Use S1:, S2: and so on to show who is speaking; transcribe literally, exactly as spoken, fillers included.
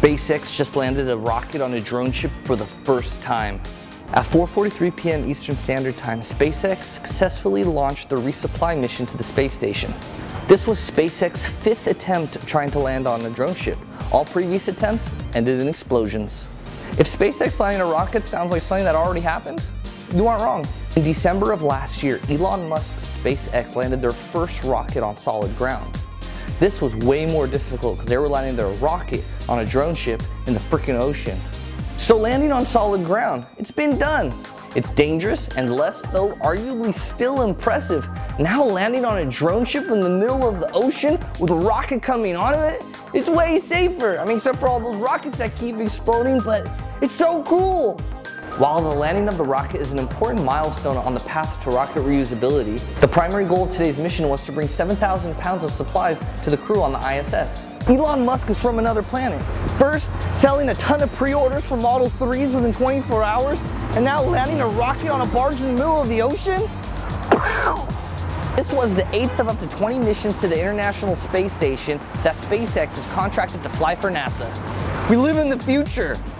S1: SpaceX just landed a rocket on a drone ship for the first time. At four forty-three p m Eastern Standard Time, SpaceX successfully launched the resupply mission to the space station. This was SpaceX's fifth attempt trying to land on a drone ship. All previous attempts ended in explosions. If SpaceX landing a rocket sounds like something that already happened, you aren't wrong. In December of last year, Elon Musk's SpaceX landed their first rocket on solid ground. This was way more difficult because they were landing their rocket on a drone ship in the freaking ocean. So landing on solid ground, it's been done. It's dangerous and less, though arguably still impressive. Now landing on a drone ship in the middle of the ocean with a rocket coming out of it, it's way safer. I mean, except for all those rockets that keep exploding, but it's so cool. While the landing of the rocket is an important milestone on the path to rocket reusability, the primary goal of today's mission was to bring seven thousand pounds of supplies to the crew on the I S S. Elon Musk is from another planet. First, selling a ton of pre-orders for Model threes within twenty-four hours, and now landing a rocket on a barge in the middle of the ocean? This was the eighth of up to twenty missions to the International Space Station that SpaceX is contracted to fly for NASA. We live in the future.